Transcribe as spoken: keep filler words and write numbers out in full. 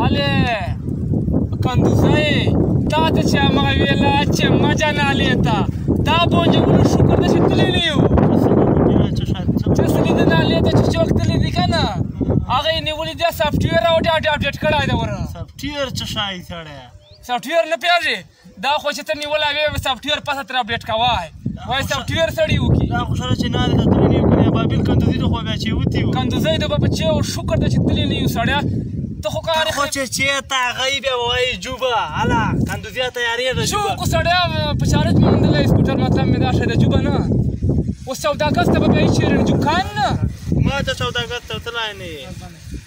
هلې کندوزۍ تا ته چې همغه ویله چې مجه نالې ته دا بونجګونو شکر ده چې تللی نه یو چې سلیده نالې ته چې څوک تللی دي که نه هغه یې نیولي دی سافټویر او اپډېټ کړی دی ورته سافټویر څه شی سړی سافټویر نه پوهېږې دا خو چې ته نیولی وې سافټویر پسه ترې اپډېټ کوی وایي سافټویر سړي وکړي دا خو سره چې نالې ته تللی نه یو که بابل کندوزي ته خو بیا چې وتي وو کندوزۍ ته به په چې شکر ده چې تللی نه یو سړیه ته خو کار خو چې چېرته هغه بیا به وایي جوبه هله کندوزیه تیارېږه شو خو سړی په چارج مې موندلی سکوټر مطلب مې دا شی ده جوبه نه اوس سوداګر ته به بیا هېڅ چېرې نه جوب کان نه ما ته سوداګر ته تللی نه یې